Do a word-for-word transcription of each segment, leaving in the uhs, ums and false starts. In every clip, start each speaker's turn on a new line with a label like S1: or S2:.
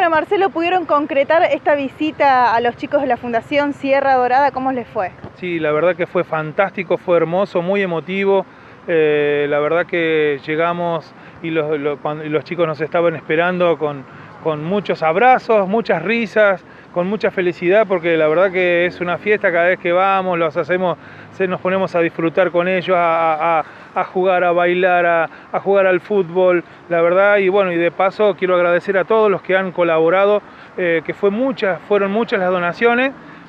S1: Bueno, Marcelo, ¿pudieron concretar esta visita a los chicos de la Fundación Sierra Dorada? ¿Cómo les fue?
S2: Sí, la verdad que fue fantástico, fue hermoso, muy emotivo. Eh, la verdad que llegamos y los, los, cuando, y los chicos nos estaban esperando con, con muchos abrazos, muchas risas, con mucha felicidad, porque la verdad que es una fiesta cada vez que vamos, los hacemos, se, nos ponemos a disfrutar con ellos, a, a, a jugar, a bailar, a, a jugar al fútbol, la verdad. Y bueno, y de paso quiero agradecer a todos los que han colaborado, eh, que fue muchas, fueron muchas las donaciones,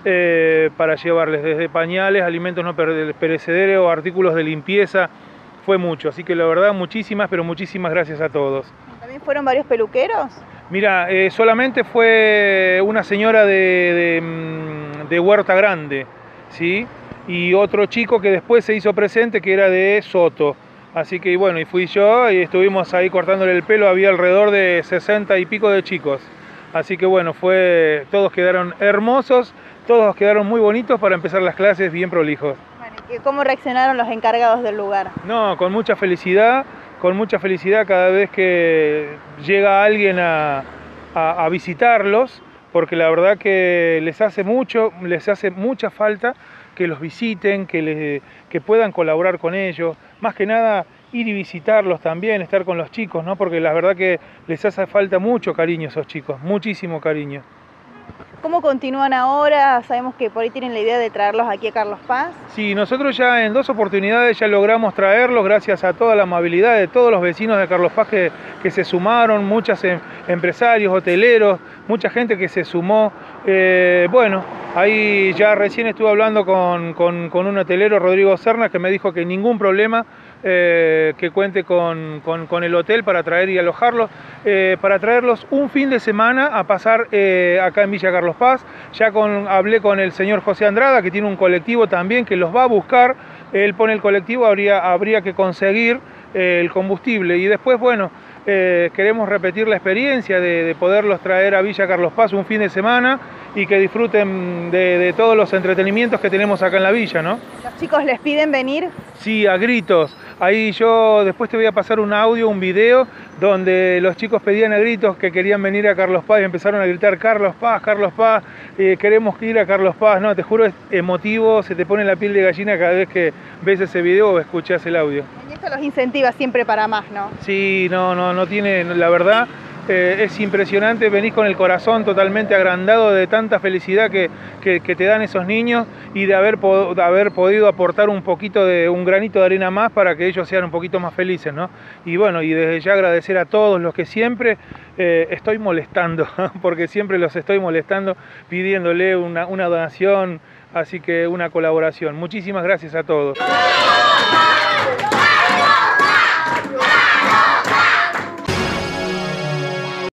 S2: eh, para llevarles desde pañales, alimentos no perecederos, artículos de limpieza, fue mucho. Así que la verdad, muchísimas, pero muchísimas gracias a todos.
S1: ¿También fueron varios peluqueros?
S2: Mira, eh, solamente fue una señora de, de, de Huerta Grande, ¿sí? Y otro chico que después se hizo presente, que era de Soto. Así que bueno, y fui yo y estuvimos ahí cortándole el pelo, había alrededor de sesenta y pico de chicos. Así que bueno, fue, todos quedaron hermosos, todos quedaron muy bonitos para empezar las clases bien prolijos.
S1: Bueno, ¿y cómo reaccionaron los encargados del lugar?
S2: No, con mucha felicidad. Con mucha felicidad cada vez que llega alguien a, a, a visitarlos, porque la verdad que les hace mucho, les hace mucha falta que los visiten, que, les, que puedan colaborar con ellos, más que nada ir y visitarlos también, estar con los chicos, ¿no? Porque la verdad que les hace falta mucho cariño a esos chicos, muchísimo cariño.
S1: ¿Cómo continúan ahora? Sabemos que por ahí tienen la idea de traerlos aquí a Carlos Paz.
S2: Sí, nosotros ya en dos oportunidades ya logramos traerlos gracias a toda la amabilidad de todos los vecinos de Carlos Paz que, que se sumaron, muchos em, empresarios, hoteleros, mucha gente que se sumó. Eh, bueno, ahí ya recién estuve hablando con, con, con un hotelero, Rodrigo Cernas, que me dijo que ningún problema, eh, que cuente con, con, con el hotel para traer y alojarlos, eh, para traerlos un fin de semana a pasar eh, acá en Villa Carlos Paz. Ya con, hablé con el señor José Andrada, que tiene un colectivo también que los va a buscar. Él pone el colectivo, habría, habría que conseguir eh, el combustible. Y después, bueno, eh, queremos repetir la experiencia de, de poderlos traer a Villa Carlos Paz un fin de semana y que disfruten de, de todos los entretenimientos que tenemos acá en la villa, ¿no?
S1: ¿Los chicos les piden venir?
S2: Sí, a gritos. Ahí yo después te voy a pasar un audio, un video, donde los chicos pedían a gritos que querían venir a Carlos Paz y empezaron a gritar Carlos Paz, Carlos Paz, eh, queremos ir a Carlos Paz. No, te juro, es emotivo, se te pone la piel de gallina cada vez que ves ese video o escuchas el audio.
S1: Y esto los incentiva siempre para más, ¿no?
S2: Sí, no, no, no tiene, la verdad, eh, es impresionante, venís con el corazón totalmente agrandado de tanta felicidad que, que, que te dan esos niños y de haber, de haber podido aportar un poquito de, un granito de arena más para que ellos sean un poquito más felices, ¿no? Y bueno, y desde ya agradecer a todos los que siempre eh, estoy molestando, porque siempre los estoy molestando pidiéndole una, una donación, así que una colaboración. Muchísimas gracias a todos.